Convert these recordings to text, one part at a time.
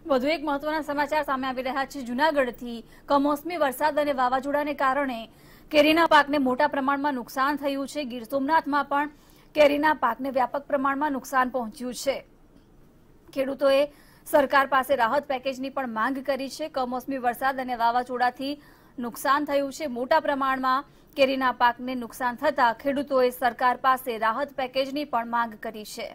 વધુ એક મહત્વના સમાચાર સામે આવી રહ્યા છે। જૂનાગઢથી કમોસમી વરસાદ અને વાવાઝોડાને કારણે કેરીના પાકને મોટા પ્રમાણમાં નુકસાન થયું છે। ગીર સોમનાથમાં પણ કેરીના પાકને વ્યાપક પ્રમાણમાં નુકસાન પહોંચ્યું છે। ખેડૂતોએ સરકાર પાસે રાહત પેકેજની પણ માંગ કરી છે। કમોસમી વરસાદ અને વાવાઝોડાથી નુકસાન થયું છે। મોટા પ્રમાણમાં કેરીના પાકને નુકસાન થતા ખેડૂતોએ સરકાર પાસે રાહત પેકેજની પણ માંગ કરી છે।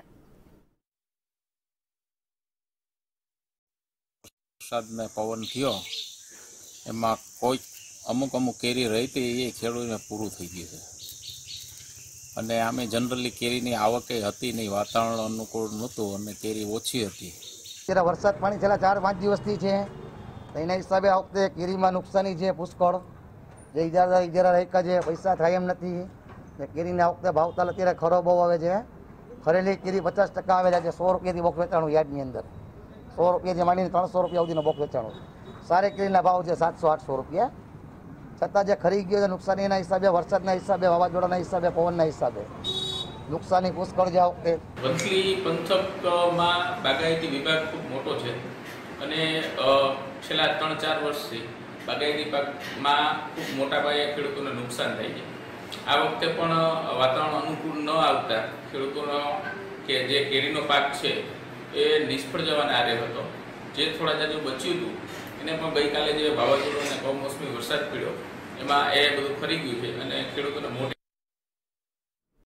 વરસાદને પવન થયો એમાં કોઈ અમુક કેરી રહી હતી એ ખેડૂતોને પૂરું થઈ ગયું છે અને આમે જનરલી કેરીની આવકે હતી નહીં, વાતાવરણ અનુકૂળ નહોતું અને કેરી ઓછી હતી। ત્યારે વરસાદ પાણી છેલ્લા 4-5 દિવસથી છે તો એના હિસાબે આ વખતે કેરીમાં નુકસાની છે પુષ્કળ। જે ઇજારા રાખ્યા છે પૈસા થાય એમ નથી। કેરીને આ વખતે ભાવતાલ અત્યારે ખરો બહુ આવે છે। ખરેલી કેરી 50% આવે છે। 100 રૂપિયાથી બોક વેચાણું યાર્ડની અંદર, 100 રૂપિયાથી માંડીને 300 રૂપિયા સુધીનો બોક વેચાણું। સારી કેરીના ભાવ છે 700-800 રૂપિયા। છતાં જે ખરી ગયો છે નુકસાની એના હિસાબે, વરસાદના હિસાબે, વાવાઝોડાના હિસાબે, પવનના હિસાબે નુકસાની પુષ્કળ છે આ વખતે। વંથલી પંથકમાં બાગાયતી વિભાગ ખૂબ મોટો છે અને છેલ્લા 3-4 વર્ષથી બાગાયતી પાકમાં ખૂબ મોટા પાયે ખેડૂતોને નુકસાન થાય છે। આ વખતે પણ વાતાવરણ અનુકૂળ ન આવતા ખેડૂતોનો કે જે કેરીનો પાક છે એ નિષ્ફળ જવાને આરે હતો। જે થોડા જાજુ બચ્યું હતું એને પણ ગઈકાલે જે વાવાઝોડું અને કમોસમી વરસાદ પડ્યો એમાં એ બધું ફરી ગયું છે અને ખેડૂતોને મોટી